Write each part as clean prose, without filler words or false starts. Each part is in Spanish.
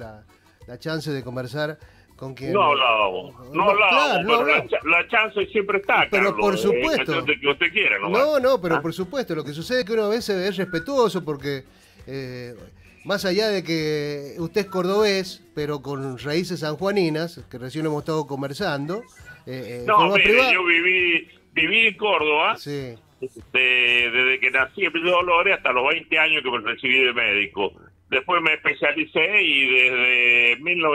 la chance de conversar con quien... No hablábamos, claro, no pero hablábamos. la chance siempre está, Pero Carlos, por supuesto. cuestión de que usted quiera, nomás. Pero ¿Ah? por supuesto, lo que sucede es que uno a veces es respetuoso porque, más allá de que usted es cordobés, pero con raíces sanjuaninas, que recién hemos estado conversando, No, forma mire, privada... yo viví en Córdoba, Sí, desde que nací en Villa Dolores hasta los 20 años que me recibí de médico. Después me especialicé y desde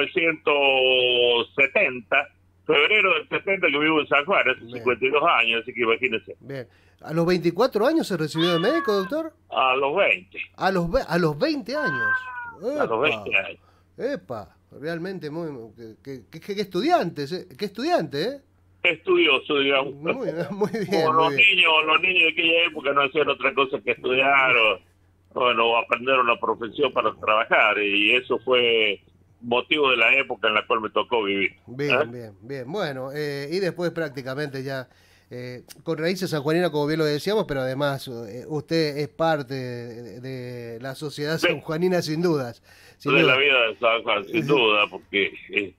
1970, febrero del 70, que vivo en San Juan, hace bien, 52 años, así que imagínense. bien. ¿A los 24 años se recibió de médico, doctor? A los 20, A los 20 años. a los 20 años. Epa, realmente muy... ¿Qué estudiante, qué estudiante, ¿eh? Estudioso, digamos. Muy bien, Como muy bien. los niños de aquella época no hacían otra cosa que estudiar o aprender una profesión para trabajar, y eso fue motivo de la época en la cual me tocó vivir. Bien, bien. Bueno, y después prácticamente ya con raíces sanjuaninas, como bien lo decíamos, pero además usted es parte de la sociedad sanjuanina sin dudas. De la vida de San Juan, sin duda, porque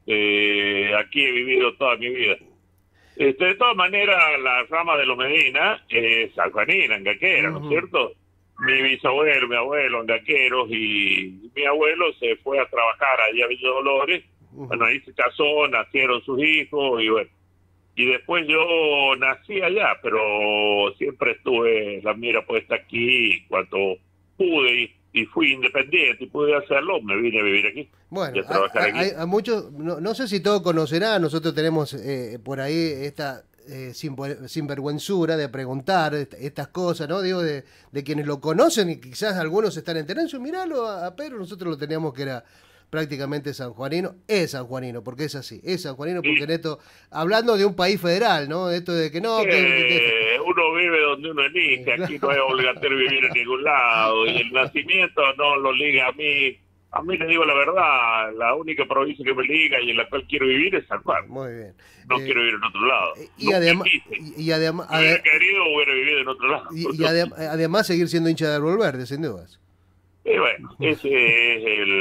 aquí he vivido toda mi vida. De todas maneras, la rama de los Medina es sanjuanina, angaquera, ¿no es cierto? Mi bisabuelo, mi abuelo, angaqueros, y mi abuelo se fue a trabajar allá a Villa Dolores. Bueno, ahí se casó, nacieron sus hijos, y bueno. Y después yo nací allá, pero siempre estuve la mira puesta aquí. Cuando pude y fui independiente y pude hacerlo, me vine a vivir aquí. Bueno, a muchos, no sé si todos conocerán, nosotros tenemos por ahí esta sinvergüenzura de preguntar estas cosas, ¿no? Digo, de quienes lo conocen y quizás algunos están enterando. Miralo a Pedro, nosotros lo teníamos que era prácticamente sanjuanino, es sanjuanino, porque es así, es sanjuanino, porque en esto, hablando de un país federal, ¿no? Esto de que no... uno vive donde uno elige, aquí no es obligatorio vivir en ningún lado, y el nacimiento no lo liga a mí. A mí, le digo la verdad, la única provincia que me liga y en la cual quiero vivir es San Juan. Muy bien. No quiero vivir en otro lado. Y además... Si hubiera querido, hubiera vivido en otro lado. Y además seguir siendo hincha de Árbol Verde, sin dudas. Y bueno, ese es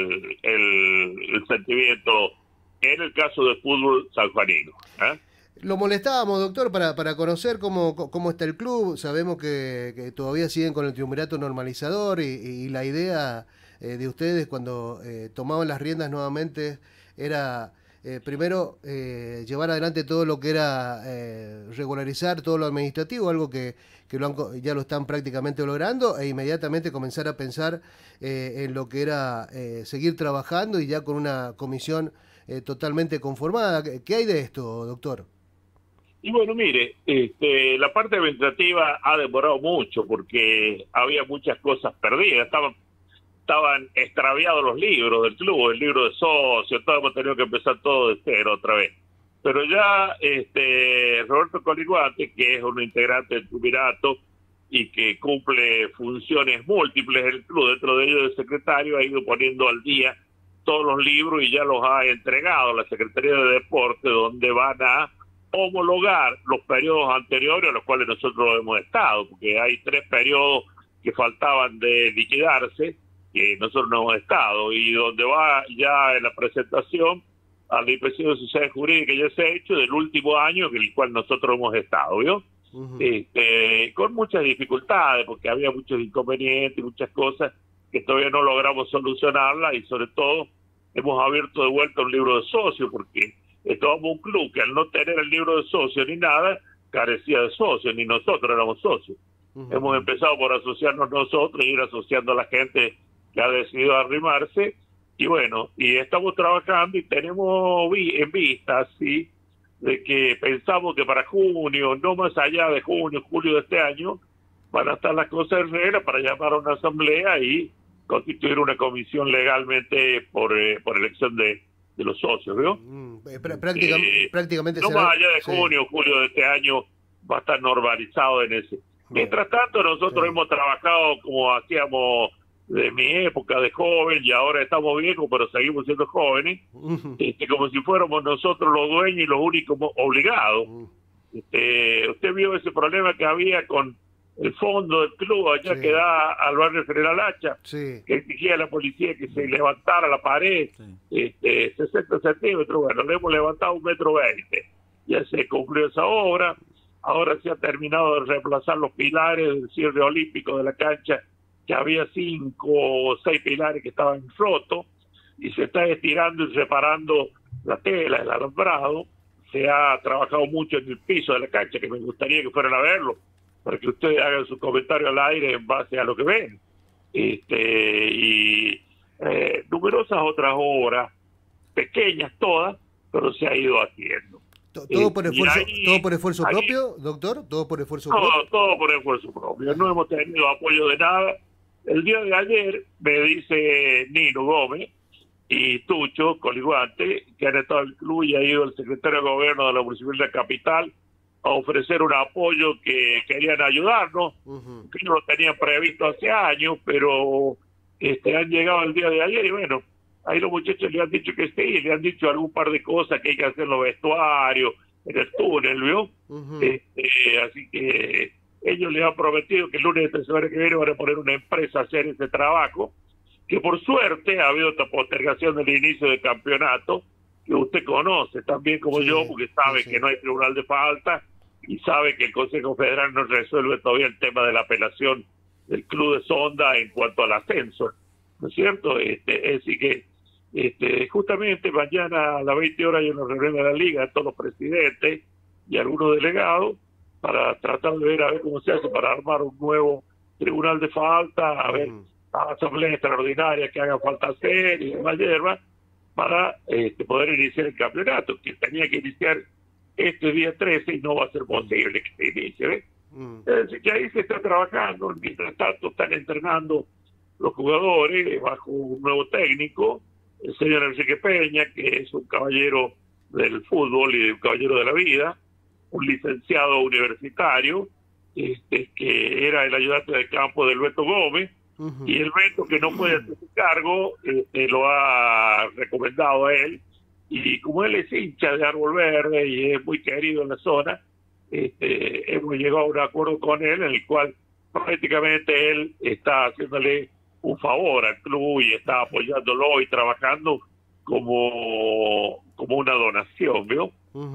el sentimiento en el caso del fútbol sanjuanino. Lo molestábamos, doctor, para conocer cómo está el club. Sabemos que todavía siguen con el triunvirato normalizador y la idea de ustedes cuando tomaban las riendas nuevamente era primero llevar adelante todo lo que era regularizar todo lo administrativo, algo que ya lo están prácticamente logrando, e inmediatamente comenzar a pensar en lo que era seguir trabajando y ya con una comisión totalmente conformada. ¿Qué hay de esto, doctor? Y bueno, mire, la parte administrativa ha demorado mucho porque había muchas cosas perdidas. Estaban extraviados los libros del club, el libro de socios, todos hemos tenido que empezar todo de cero otra vez. Pero ya Roberto Coliguate, que es un integrante del triunvirato y que cumple funciones múltiples del club, dentro de ellos el secretario, ha ido poniendo al día todos los libros y ya los ha entregado a la Secretaría de Deporte, donde van a homologar los periodos anteriores a los cuales nosotros hemos estado, porque hay 3 periodos que faltaban de liquidarse, que nosotros no hemos estado, y donde va ya en la presentación a la Inspección de Sociedades Jurídicas ya se ha hecho del último año en el cual nosotros hemos estado, ¿vio? Con muchas dificultades, porque había muchos inconvenientes, muchas cosas que todavía no logramos solucionarlas, y sobre todo hemos abierto de vuelta un libro de socios, porque estábamos un club que al no tener el libro de socios ni nada, carecía de socios, ni nosotros éramos socios. Hemos empezado por asociarnos nosotros y ir asociando a la gente que ha decidido arrimarse, y bueno, y estamos trabajando y tenemos en vista, sí, de que pensamos que para junio, no más allá de junio, julio de este año, van a estar las cosas en regla para llamar a una asamblea y constituir una comisión legalmente por elección de los socios, ¿vio? Prácticamente no más allá de junio, julio de este año va a estar normalizado en ese. Mientras tanto, nosotros hemos trabajado como hacíamos de mi época de joven, y ahora estamos viejos, pero seguimos siendo jóvenes, como si fuéramos nosotros los dueños y los únicos obligados. Usted vio ese problema que había con el fondo del club, allá Sí. que da al barrio General Hacha, Sí. que exigía a la policía que se levantara la pared, Sí. 60 centímetros. Bueno, le hemos levantado 1,20 m. Ya se concluyó esa obra. Ahora se ha terminado de reemplazar los pilares del cierre olímpico de la cancha, que había 5 o 6 pilares que estaban rotos, y se está estirando y reparando la tela, el alambrado. Se ha trabajado mucho en el piso de la cancha, que me gustaría que fueran a verlo, para que ustedes hagan su comentario al aire en base a lo que ven. Y numerosas otras obras, pequeñas todas, pero se ha ido haciendo. ¿Todo por esfuerzo, ahí, todo por esfuerzo ahí, propio, doctor? ¿Todo por esfuerzo propio? todo por esfuerzo propio. No hemos tenido apoyo de nada. El día de ayer me dice Nino Gómez y Tucho Coliguante, que han estado en el club, y ha ido el secretario de gobierno de la Municipalidad Capital a ofrecer un apoyo, que querían ayudarnos, que no lo tenían previsto hace años, pero han llegado el día de ayer y bueno, ahí los muchachos le han dicho que sí, le han dicho algún par de cosas que hay que hacer en los vestuarios, en el túnel, ¿vio? Así que ellos les han prometido que el lunes de la semana que viene van a poner una empresa a hacer ese trabajo, que por suerte ha habido otra postergación del inicio del campeonato, que usted conoce también como yo, porque sabe que no hay tribunal de falta y sabe que el Consejo Federal no resuelve todavía el tema de la apelación del Club de Sonda en cuanto al ascenso, ¿no es cierto? Así que justamente mañana a las 20 horas hay una reunión de la Liga, todos los presidentes y algunos delegados, para tratar de ver a ver cómo se hace para armar un nuevo tribunal de falta, a ver asambleas extraordinarias que hagan falta hacer y demás hierba, para poder iniciar el campeonato, que tenía que iniciar este día 13 y no va a ser posible que se inicie, ¿ves? Es decir, que ahí se está trabajando. Mientras tanto están entrenando los jugadores bajo un nuevo técnico, el señor Enrique Peña, que es un caballero del fútbol y un caballero de la vida, un licenciado universitario, que era el ayudante de campo del Beto Gómez, y el Beto, que no puede hacer su cargo, lo ha recomendado a él, y como él es hincha de Árbol Verde y es muy querido en la zona, hemos llegado a un acuerdo con él en el cual prácticamente él está haciéndole un favor al club y está apoyándolo y trabajando como una donación, ¿vio?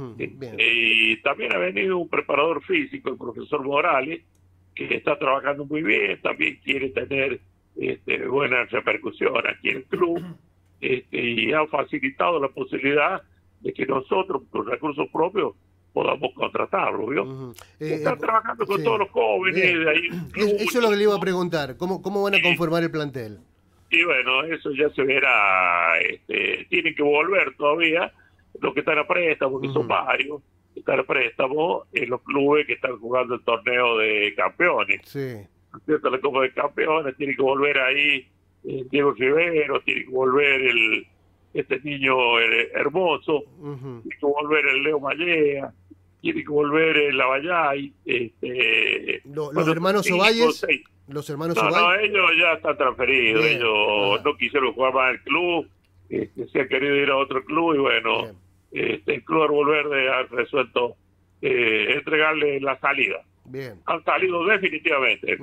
Y también ha venido un preparador físico, el profesor Morales, que está trabajando muy bien, también quiere tener buena repercusión aquí en el club, y ha facilitado la posibilidad de que nosotros, con recursos propios, podamos contratarlo, ¿vio? Están trabajando con todos los jóvenes de ahí. Eso es lo que le iba a preguntar, ¿cómo van a conformar el plantel? Y bueno, eso ya se verá. Tienen que volver todavía los que están a préstamo, porque son varios, están a préstamo en los clubes que están jugando el torneo de campeones. ¿Cierto? La Copa de Campeones, tiene que volver ahí Diego Rivero, tiene que volver este niño hermoso, tiene que volver el Leo Mallea, tiene que volver el Lavallay. Los hermanos Ovalles. Los hermanos No, ellos ya están transferidos. Bien. Ellos no quisieron jugar más en el club, se han querido ir a otro club y bueno, el Club Árbol Verde ha resuelto entregarle la salida. Bien. Han salido definitivamente.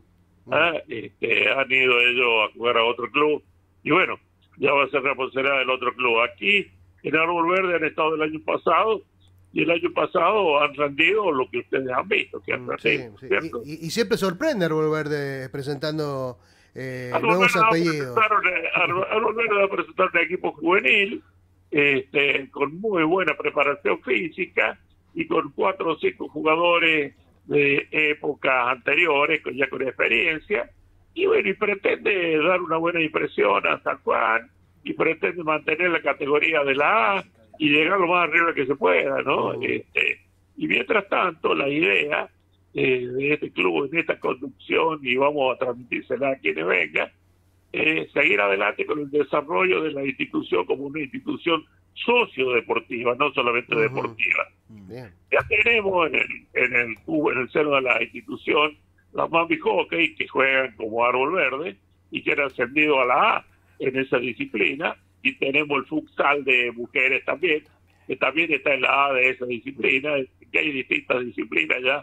Han ido ellos a jugar a otro club y bueno, ya va a ser responsabilidad del otro club. Aquí en Árbol Verde han estado el año pasado y el año pasado han rendido lo que ustedes han visto, que han rendido, ¿cierto? Y siempre sorprende Árbol Verde presentando nuevos apellidos. Árbol Verde va a presentar un equipo juvenil con muy buena preparación física y con 4 o 5 jugadores de épocas anteriores, ya con experiencia, y bueno, y pretende dar una buena impresión a San Juan, y pretende mantener la categoría de la A y llegar lo más arriba que se pueda, ¿no? Y mientras tanto, la idea de este club, en esta conducción, y vamos a transmitírsela a quienes vengan, seguir adelante con el desarrollo de la institución como una institución sociodeportiva, no solamente deportiva. Ya tenemos en el seno de la institución las Mami Hockey, que juegan como Árbol Verde y que han ascendido a la A en esa disciplina, y tenemos el futsal de mujeres también, que también está en la A de esa disciplina, que hay distintas disciplinas ya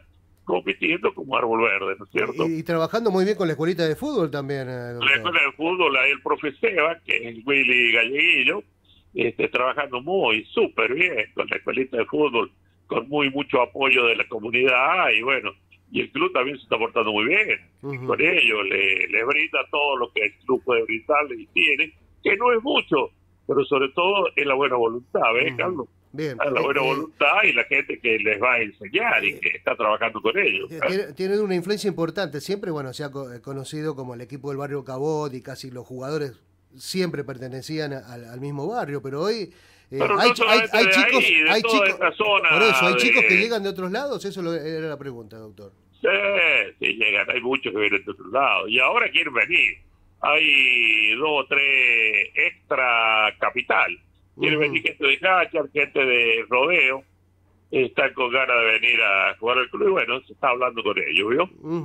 compitiendo como Árbol Verde, ¿no es cierto? Y trabajando muy bien con la escuelita de fútbol también, doctor. La escuela de fútbol, ahí el profe Seba, que es el Willy Galleguillo, trabajando muy súper bien con la escuelita de fútbol, con mucho apoyo de la comunidad, y bueno, y el club también se está portando muy bien con ellos, le brinda todo lo que el club puede brindarle y tiene, que no es mucho, pero sobre todo es la buena voluntad, ¿ves, Carlos? Bien. La buena voluntad y la gente que les va a enseñar y que está trabajando con ellos. Tienen una influencia importante. Siempre, bueno, se ha conocido como el equipo del barrio Cabot y casi los jugadores siempre pertenecían al mismo barrio, pero hoy hay chicos, por eso, hay chicos que llegan de otros lados. Eso era la pregunta, doctor. Sí, llegan, hay muchos que vienen de otros lados y ahora quieren venir. Hay 2 o 3 extra capital. Quieren venir gente de Cáchar, gente de Rodeo, están con ganas de venir a jugar al club y bueno, se está hablando con ellos, ¿vio?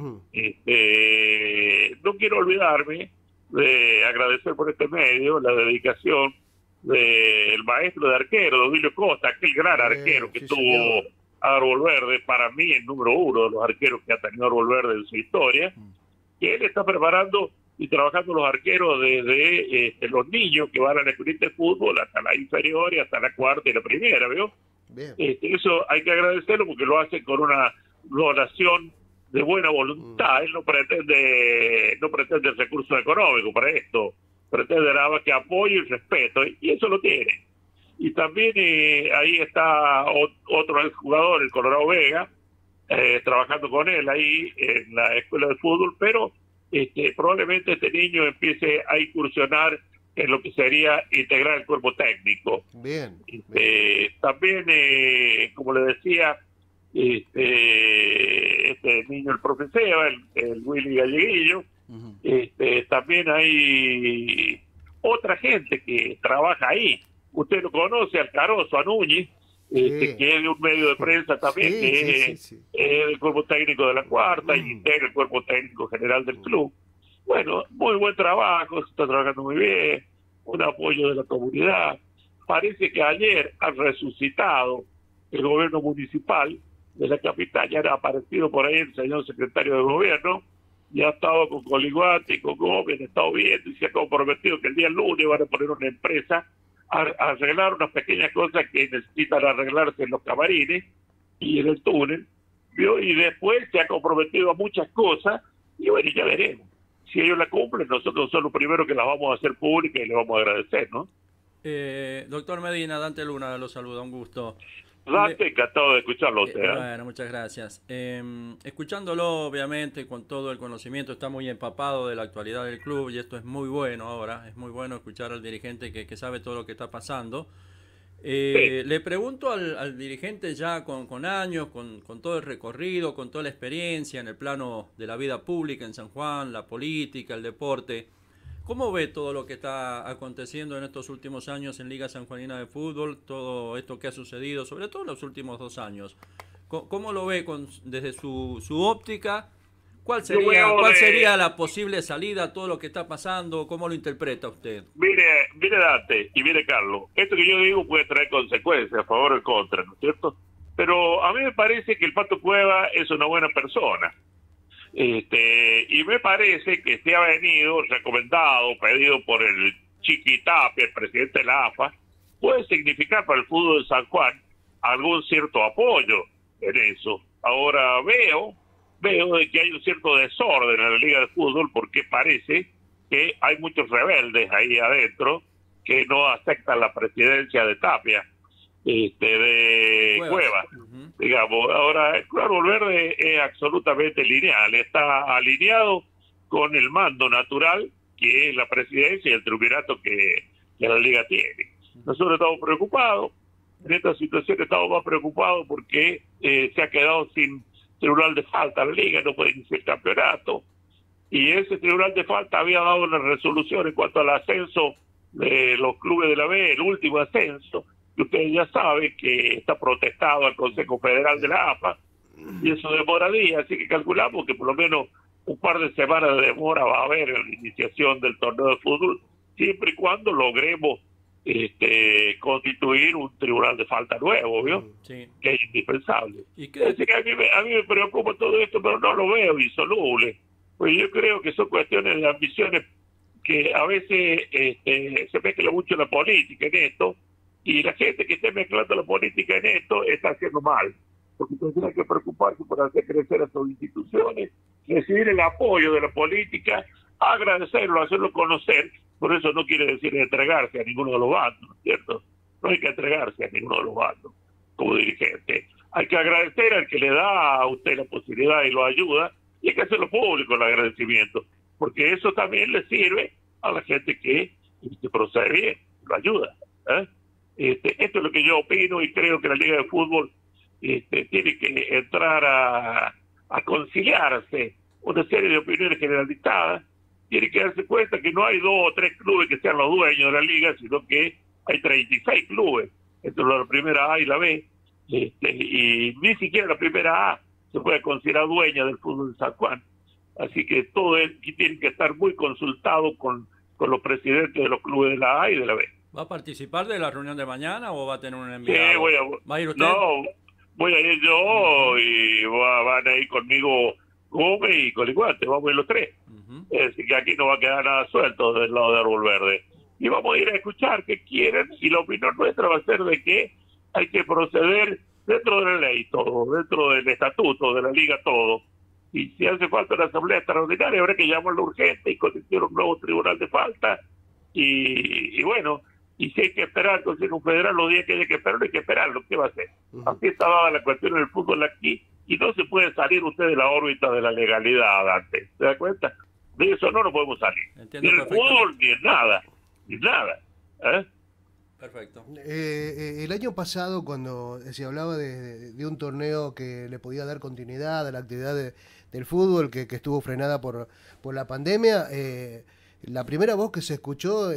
No quiero olvidarme de agradecer por este medio la dedicación del maestro de arquero, Dovilio Costa, aquel gran arquero que tuvo Árbol Verde, para mí el número 1 de los arqueros que ha tenido Árbol Verde en su historia, que él está preparando y trabajando los arqueros desde los niños que van a la escuela de fútbol hasta la inferior y hasta la cuarta y la primera, ¿vio? Eso hay que agradecerlo porque lo hace con una donación de buena voluntad. Él no pretende recursos económicos para esto, pretende nada más que apoyo y respeto, y eso lo tiene. Y también ahí está otro exjugador, el Colorado Vega, trabajando con él ahí en la escuela de fútbol, pero probablemente este niño empiece a incursionar en lo que sería integrar el cuerpo técnico. Bien. También, como le decía, este niño, el profe Seba, el Willy Galleguillo, también hay otra gente que trabaja ahí. Usted lo conoce, al Carozo, a Núñez, que es de un medio de prensa también, que es el cuerpo técnico de la cuarta y integra el cuerpo técnico general del club. Bueno, muy buen trabajo, se está trabajando muy bien, un apoyo de la comunidad. Parece que ayer han resucitado el gobierno municipal de la capital, ya ha aparecido por ahí el señor secretario de gobierno, y ha estado con Coliguati, con Gómez, ha estado viendo y se ha comprometido que el día lunes van a poner una empresa a arreglar unas pequeñas cosas que necesitan arreglarse en los camarines y en el túnel, ¿vio? Y después se ha comprometido a muchas cosas y bueno, ya veremos. Si ellos la cumplen, nosotros somos los primeros que las vamos a hacer públicas y les vamos a agradecer, ¿no? Doctor Medina, Dante Luna lo saluda, un gusto. Dante, encantado de escucharlo usted. Bueno, muchas gracias. Escuchándolo, obviamente, con todo el conocimiento, está muy empapado de la actualidad del club y esto es muy bueno ahora. Es muy bueno escuchar al dirigente que sabe todo lo que está pasando. Le pregunto al dirigente ya con años, con todo el recorrido, con toda la experiencia en el plano de la vida pública en San Juan, la política, el deporte. ¿Cómo ve todo lo que está aconteciendo en estos últimos años en Liga Sanjuanina de Fútbol? Todo esto que ha sucedido, sobre todo en los últimos 2 años. ¿Cómo lo ve desde su óptica? ¿Cuál sería la posible salida a todo lo que está pasando? ¿Cómo lo interpreta usted? Mire Dante y mire Carlos, esto que yo digo puede traer consecuencias a favor o en contra, ¿no es cierto? Pero a mí me parece que el Pato Cueva es una buena persona. Y me parece que se ha venido recomendado, pedido por el Chiqui Tapia, el presidente de la AFA, puede significar para el fútbol de San Juan algún cierto apoyo en eso. Ahora veo de que hay un cierto desorden en la Liga de Fútbol porque parece que hay muchos rebeldes ahí adentro que no aceptan la presidencia de Tapia, de Cueva. Digamos, ahora el Árbol Verde es absolutamente lineal, está alineado con el mando natural que es la presidencia y el triunvirato que la Liga tiene. Nosotros estamos preocupados, en esta situación estamos más preocupados porque se ha quedado sin tribunal de falta la Liga, no puede iniciar el campeonato, y ese tribunal de falta había dado una resolución en cuanto al ascenso de los clubes de la B, el último ascenso, que ustedes ya saben que está protestado al Consejo Federal de la AFA, y eso demora días, así que calculamos que por lo menos un par de semanas de demora va a haber en la iniciación del torneo de fútbol, siempre y cuando logremos constituir un tribunal de falta nuevo, ¿vio? Sí. Que es indispensable. ¿Y Es qué? decir, que a mí me preocupa todo esto, pero no lo veo insoluble. Pues yo creo que son cuestiones de ambiciones que a veces se mezcla mucho la política en esto, y la gente que esté mezclando la política en esto está haciendo mal, porque tendría que preocuparse por hacer crecer a sus instituciones, recibir el apoyo de la política, agradecerlo, hacerlo conocer. Por eso no quiere decir entregarse a ninguno de los bandos, ¿no es cierto? No hay que entregarse a ninguno de los bandos como dirigente. Hay que agradecer al que le da a usted la posibilidad y lo ayuda, y hay que hacerlo público el agradecimiento, porque eso también le sirve a la gente que procede bien, lo ayuda. Esto es lo que yo opino, y creo que la Liga de Fútbol tiene que entrar a conciliarse una serie de opiniones generalizadas. Tiene que darse cuenta que no hay 2 o 3 clubes que sean los dueños de la liga, sino que hay 36 clubes entre la primera A y la B, y ni siquiera la primera A se puede considerar dueña del fútbol de San Juan. Así que todo tiene que estar muy consultado con los presidentes de los clubes de la A y de la B. ¿Va a participar de la reunión de mañana o va a tener un Sí, enviado? ¿Va a ir usted? No, voy a ir yo, y van a ir conmigo Gómez y Coliguante, vamos a ir los 3. Es decir, que aquí no va a quedar nada suelto del lado de Árbol Verde. Y vamos a ir a escuchar qué quieren, y la opinión nuestra va a ser de que hay que proceder dentro de la ley todo, dentro del estatuto de la liga todo. Y si hace falta una asamblea extraordinaria, habrá que llamarlo urgente y constituir un nuevo tribunal de falta. Y bueno, y si hay que esperar entonces un federal los días que haya que esperar, hay que esperarlo. ¿Qué va a hacer? Así está dada la cuestión del fútbol aquí, y no se puede salir usted de la órbita de la legalidad, Dante. ¿Se da cuenta? De eso no podemos salir. Entiendo, ni en el fútbol, ni en nada. Ni nada. Perfecto. El año pasado, cuando se hablaba de un torneo que le podía dar continuidad a la actividad del fútbol, que estuvo frenada por la pandemia, la primera voz que se escuchó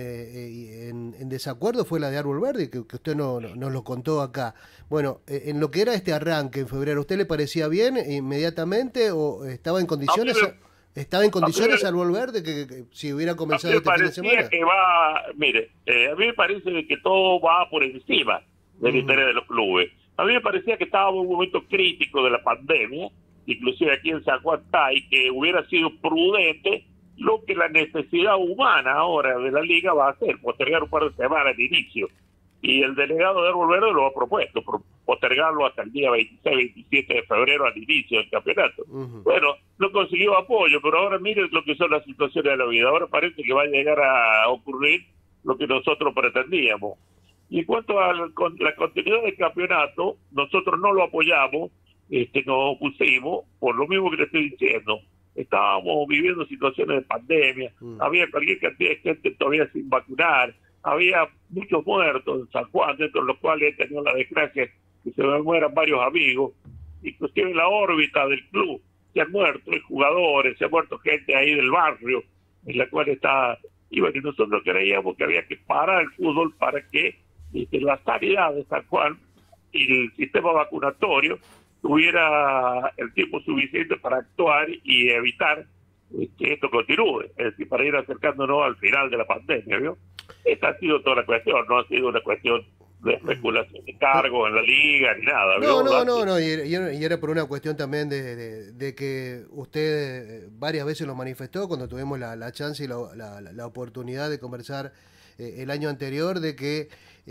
en desacuerdo fue la de Árbol Verde, que usted nos lo contó acá. Bueno, en lo que era este arranque en febrero, ¿a usted le parecía bien inmediatamente o estaba en condiciones? ¿Estaba en condiciones Árbol Verde que si hubiera comenzado este fin de semana? Mire, a mí me parece que todo va por encima del interés de los clubes. A mí me parecía que estábamos en un momento crítico de la pandemia, inclusive aquí en San Juan está, y que hubiera sido prudente lo que la necesidad humana ahora de la liga va a hacer, postergar un par de semanas de inicio. Y el delegado de Árbol Verde lo ha propuesto, postergarlo hasta el día 26-27 de febrero al inicio del campeonato. Bueno, no consiguió apoyo, pero ahora miren lo que son las situaciones de la vida. Ahora parece que va a llegar a ocurrir lo que nosotros pretendíamos. Y en cuanto a la continuidad del campeonato, nosotros no lo apoyamos, nos opusimos, por lo mismo que le estoy diciendo. Estábamos viviendo situaciones de pandemia, había cualquier cantidad de gente todavía sin vacunar, había muchos muertos en San Juan, dentro de los cuales he tenido la desgracia que se me mueran varios amigos, inclusive en la órbita del club se han muerto jugadores, se ha muerto gente ahí del barrio, en la cual está, y bueno, nosotros creíamos que había que parar el fútbol para que la sanidad de San Juan y el sistema vacunatorio tuviera el tiempo suficiente para actuar y evitar que esto continúe, es decir, para ir acercándonos al final de la pandemia, ¿vio? Esta ha sido toda la cuestión, no ha sido una cuestión de especulación de cargos en la liga ni nada. No, y era por una cuestión también de que usted varias veces lo manifestó cuando tuvimos la chance y la oportunidad de conversar el año anterior, de que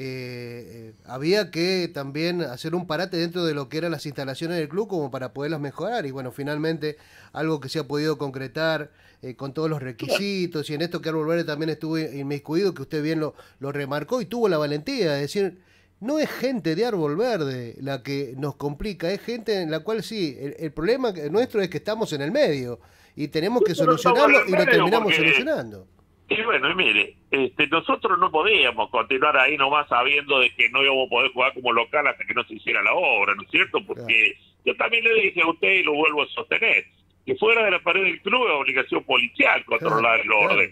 había que también hacer un parate dentro de lo que eran las instalaciones del club como para poderlas mejorar, y bueno, finalmente algo que se ha podido concretar con todos los requisitos, y en esto que Árbol Verde también estuvo inmiscuido, que usted bien lo remarcó y tuvo la valentía de decir, no es gente de Árbol Verde la que nos complica, es gente en la cual sí, el problema nuestro es que estamos en el medio y tenemos que solucionarlo y lo terminamos solucionando. Y bueno, y mire, nosotros no podíamos continuar ahí nomás sabiendo de que no íbamos a poder jugar como local hasta que no se hiciera la obra, ¿no es cierto? Porque yo también le dije a usted, y lo vuelvo a sostener, que fuera de la pared del club es obligación policial controlar el orden.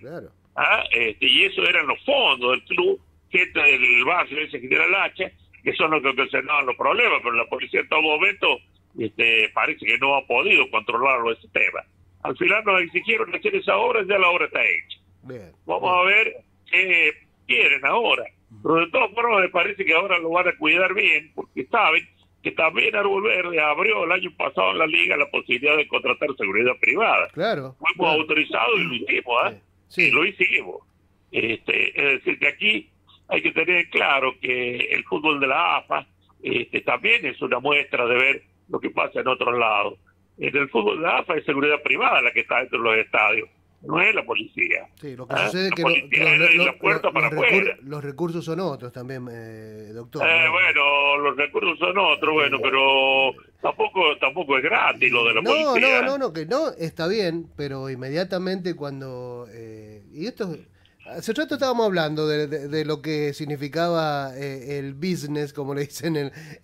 Y eso eran los fondos del club, gente del barrio ese que tiene el hacha, que son los que ocasionaban los problemas, pero la policía en todo momento parece que no ha podido controlarlo ese tema. Al final nos exigieron hacer esa obra, ya la obra está hecha. Vamos a ver qué quieren ahora. Pero de todas formas me parece que ahora lo van a cuidar bien, porque saben que también Árbol Verde abrió el año pasado en la liga la posibilidad de contratar seguridad privada. Claro. Fuimos claro. autorizados y lo hicimos, ¿eh? Sí. Y lo hicimos. Es decir, que aquí hay que tener claro que el fútbol de la AFA también es una muestra de ver lo que pasa en otros lados. En el fútbol de la AFA es seguridad privada la que está dentro de los estadios, no es la policía. Sí, lo que sucede es que los recursos son otros también, doctor. Bueno, los recursos son otros, bueno, pero tampoco es gratis lo de la policía. No, que no, está bien, pero inmediatamente cuando... y esto... Hace rato estábamos hablando de lo que significaba el business, como le dicen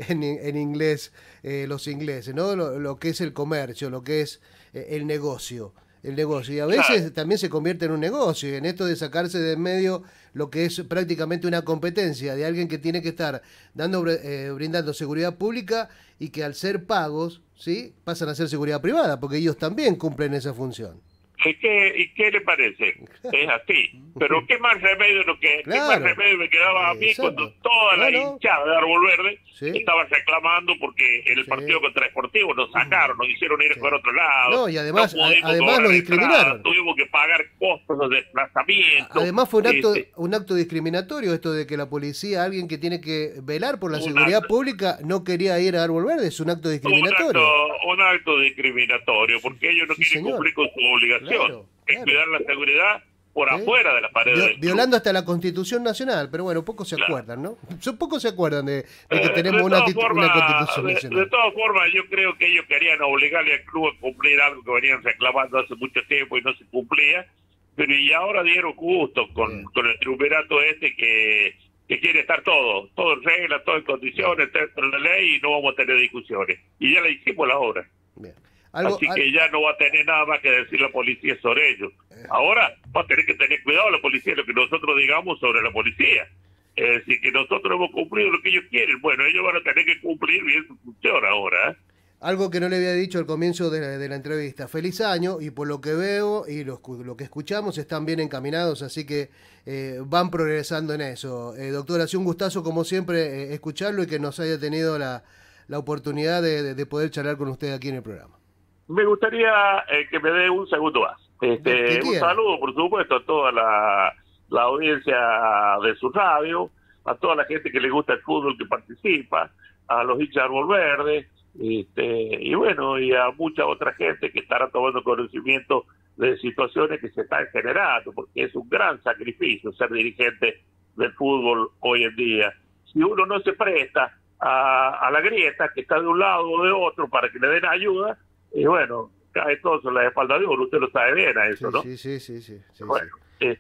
en inglés los ingleses, ¿no? Lo que es el comercio, lo que es el negocio. El negocio, y a veces también se convierte en un negocio, y en esto de sacarse de en medio lo que es prácticamente una competencia de alguien que tiene que estar brindando seguridad pública y que al ser pagos, ¿sí?, pasan a ser seguridad privada, porque ellos también cumplen esa función. ¿Y qué le parece? Es así. Pero qué más remedio qué más remedio me quedaba a mí cuando toda la hinchada de Árbol Verde estaba reclamando porque en el partido contra Sportivo nos sacaron, nos hicieron ir por otro lado. No, y además lo discriminaron. Tuvimos que pagar costos de desplazamiento. Además fue un acto discriminatorio esto de que la policía, alguien que tiene que velar por la seguridad pública, no quería ir a Árbol Verde. Es un acto discriminatorio. Un acto discriminatorio, porque ellos no quieren cumplir con su obligación. Es cuidar la seguridad por afuera de la pared. Violando hasta la Constitución Nacional, pero bueno, pocos se acuerdan, ¿no? Pocos se acuerdan de que tenemos una Constitución Nacional. De todas formas, yo creo que ellos querían obligarle al club a cumplir algo que venían reclamando hace mucho tiempo y no se cumplía, pero y ahora dieron justo con el triunvirato que quiere estar todo en regla, todo en condiciones, dentro de la ley, y no vamos a tener discusiones. Y ya le hicimos la obra. Bien. Así que ya no va a tener nada más que decir la policía sobre ellos. Ahora va a tener que tener cuidado la policía lo que nosotros digamos sobre la policía. Es decir, que nosotros hemos cumplido lo que ellos quieren. Bueno, ellos van a tener que cumplir bien su función ahora. Algo que no le había dicho al comienzo de la entrevista. Feliz año, y por lo que veo y lo que escuchamos están bien encaminados, así que van progresando en eso. Doctor, ha sido un gustazo como siempre escucharlo y que nos haya tenido la oportunidad de poder charlar con usted aquí en el programa. Me gustaría que me dé un segundo más. Un saludo, por supuesto, a toda la audiencia de su radio, a toda la gente que le gusta el fútbol que participa, a los hinchas de Árbol Verde, y bueno, y a mucha otra gente que estará tomando conocimiento de situaciones que se están generando, porque es un gran sacrificio ser dirigente del fútbol hoy en día. Si uno no se presta a la grieta que está de un lado o de otro para que le den ayuda, y bueno, cae todo sobre la espalda de uno, usted lo sabe bien a eso, ¿no? Sí. Bueno,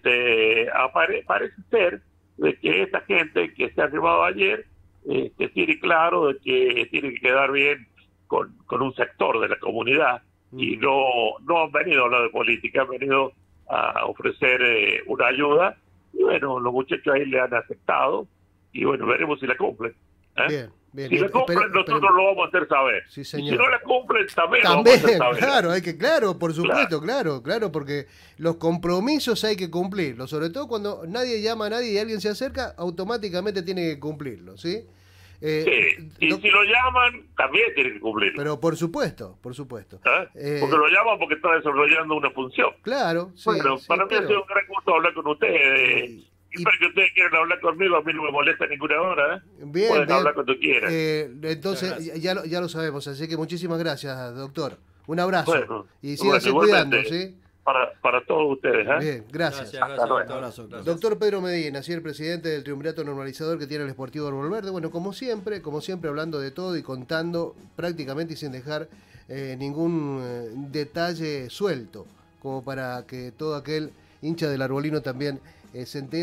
parece ser de que esta gente que se ha arribado ayer tiene claro de que tiene que quedar bien con un sector de la comunidad, y no han venido a hablar de política, han venido a ofrecer una ayuda, y bueno, los muchachos ahí le han aceptado, y bueno, veremos si la cumplen. Bien. Si la cumplen, nosotros lo vamos a hacer saber. Sí, señor. Y si no la cumplen, también lo vamos a hacer saber. Claro, por supuesto, claro, porque los compromisos hay que cumplirlos, sobre todo cuando nadie llama a nadie y alguien se acerca, automáticamente tiene que cumplirlos, ¿sí? Sí, y si lo llaman, también tiene que cumplirlo. Pero por supuesto. Porque lo llaman porque está desarrollando una función. Claro, sí. Bueno, para mí ha sido un gran gusto hablar con ustedes. Y para que ustedes quieran hablar conmigo, a mí no me molesta ninguna hora. Pueden hablar cuando quieran. Entonces, ya lo sabemos, así que muchísimas gracias, doctor. Un abrazo. Bueno, y síganse cuidando, ¿sí? Para todos ustedes. Bien, gracias. Gracias. Doctor Pedro Medina, así el presidente del triunvirato normalizador que tiene el Sportivo Árbol Verde. Bueno, como siempre, hablando de todo y contando prácticamente y sin dejar ningún detalle suelto, como para que todo aquel hincha del arbolino también se entere.